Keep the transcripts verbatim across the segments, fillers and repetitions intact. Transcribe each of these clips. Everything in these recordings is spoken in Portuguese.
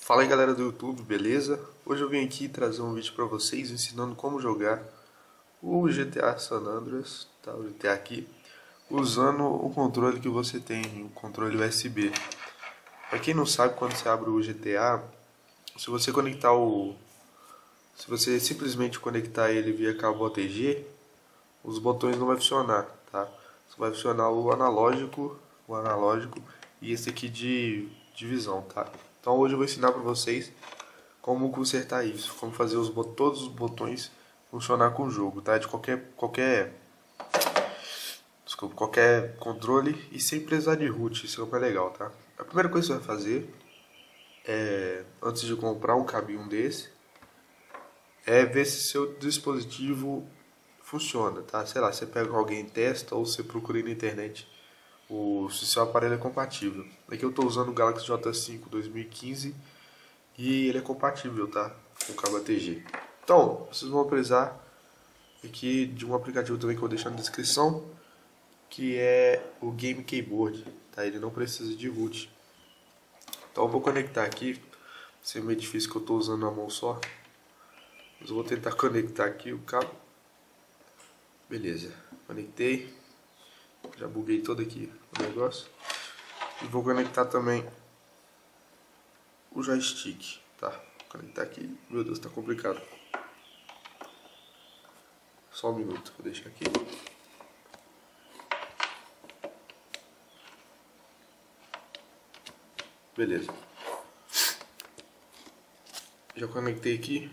Fala aí galera do YouTube, beleza? Hoje eu vim aqui trazer um vídeo para vocês ensinando como jogar o G T A San Andreas, tá? O G T A aqui, usando o controle que você tem, o controle U S B. Para quem não sabe, quando você abre o G T A, se você conectar o... Se você simplesmente conectar ele via cabo O T G, os botões não vai funcionar, tá? Só vai funcionar o analógico, o analógico e esse aqui de divisão, tá? Então hoje eu vou ensinar para vocês como consertar isso, como fazer os, todos os botões funcionar com o jogo, tá? De qualquer, qualquer, desculpa, qualquer controle e sem precisar de root, isso é o mais legal, tá? A primeira coisa que você vai fazer, é, antes de comprar um cabinho desse, é ver se seu dispositivo funciona, tá? Sei lá, você pega alguém e testa ou você procura aí na internet o, se seu aparelho é compatível. Aqui eu estou usando o Galaxy J cinco dois mil e quinze e ele é compatível, tá? Com o cabo A T G. Então, vocês vão precisar aqui de um aplicativo também que eu vou deixar na descrição, que é o Game Keyboard, tá? Ele não precisa de root. Então eu vou conectar aqui, vai ser meio difícil que eu estou usando a mão só. Mas eu vou tentar conectar aqui o cabo. Beleza, conectei. Já buguei todo aqui o negócio. E vou conectar também o joystick, tá? Vou conectar aqui. Meu Deus, tá complicado. Só um minuto, vou deixar aqui. Beleza. Já conectei aqui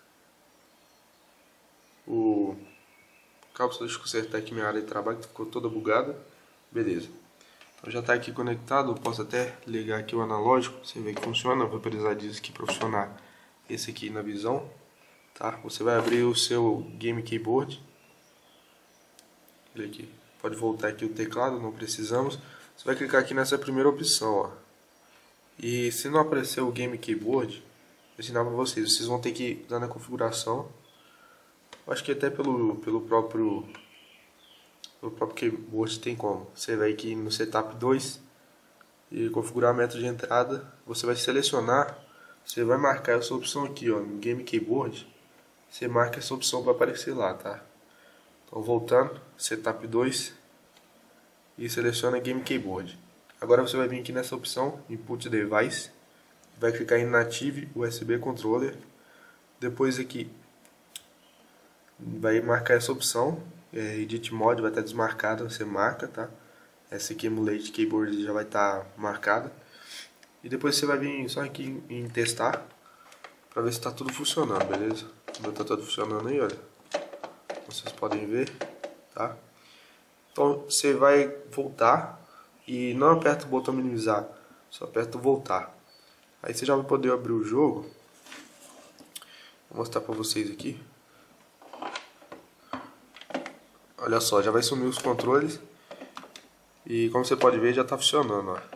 o cabo, só deixa eu consertar aqui minha área de trabalho que ficou toda bugada. Beleza. Então já está aqui conectado, eu posso até ligar aqui o analógico, você vê que funciona. Eu vou precisar disso aqui para funcionar esse aqui na visão, tá? Você vai abrir o seu Game Keyboard. Olha aqui. Pode voltar aqui o teclado, não precisamos. Você vai clicar aqui nessa primeira opção, ó. E se não aparecer o Game Keyboard, vou ensinar para vocês. Vocês vão ter que dar na configuração. Acho que até pelo, pelo próprio pelo próprio keyboard tem como. Você vai aqui no Setup dois e configurar método de entrada. Você vai selecionar, você vai marcar essa opção aqui, ó, no Game Keyboard. Você marca essa opção para aparecer lá, tá? Então voltando, Setup dois e seleciona Game Keyboard. Agora você vai vir aqui nessa opção, Input Device, vai clicar em Native U S B Controller. Depois aqui vai marcar essa opção, é, Edit Mode vai estar desmarcada, você marca, tá? Essa aqui, Emulate Keyboard, já vai estar marcada. E depois você vai vir só aqui em, em testar, para ver se está tudo funcionando, beleza? Está tudo funcionando aí, olha. Vocês podem ver, tá? Então você vai voltar e não aperta o botão minimizar, só aperta o voltar. Aí você já vai poder abrir o jogo. Vou mostrar para vocês aqui. Olha só, já vai sumir os controles. E como você pode ver, já está funcionando, ó.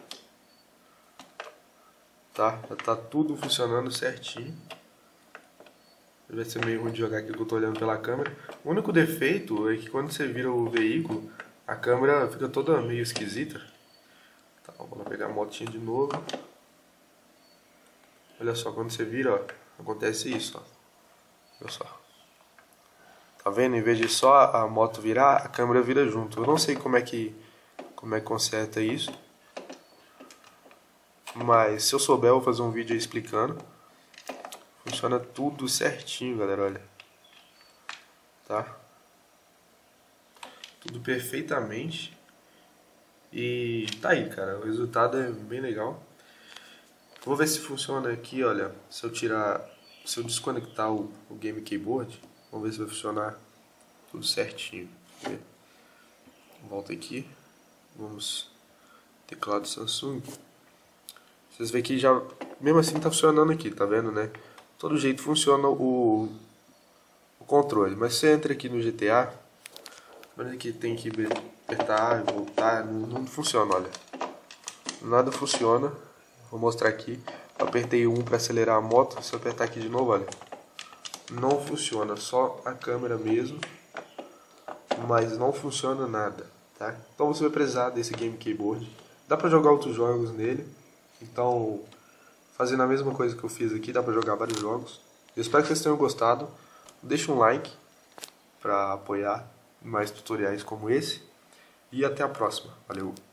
Tá? Já está tudo funcionando certinho. Vai ser meio ruim de jogar aqui que eu estou olhando pela câmera. O único defeito é que quando você vira o veículo, a câmera fica toda meio esquisita. Tá, vamos pegar a motinha de novo. Olha só, quando você vira, ó, acontece isso, ó. Olha só. Tá vendo? Em vez de só a moto virar, a câmera vira junto. Eu não sei como é que como é que conserta isso, mas se eu souber, eu vou fazer um vídeo aí explicando. Funciona tudo certinho, galera, olha. Tá? Tudo perfeitamente. E tá aí, cara. O resultado é bem legal. Vou ver se funciona aqui, olha. Se eu tirar, se eu desconectar o, o Game Keyboard, vamos ver se vai funcionar tudo certinho. Volta aqui. Vamos. Teclado Samsung. Vocês veem que já, mesmo assim, tá funcionando aqui, tá vendo, né? Todo jeito funciona o, o controle. Mas você entra aqui no G T A. Olha que tem que apertar e voltar. Não, não funciona, olha. Nada funciona. Vou mostrar aqui. Eu apertei um para acelerar a moto. Se eu apertar aqui de novo, olha. Não funciona, só a câmera mesmo, mas não funciona nada, tá? Então você vai precisar desse Game Keyboard. Dá pra jogar outros jogos nele, então fazendo a mesma coisa que eu fiz aqui, dá pra jogar vários jogos. Eu espero que vocês tenham gostado. Deixa um like pra apoiar mais tutoriais como esse. E até a próxima. Valeu!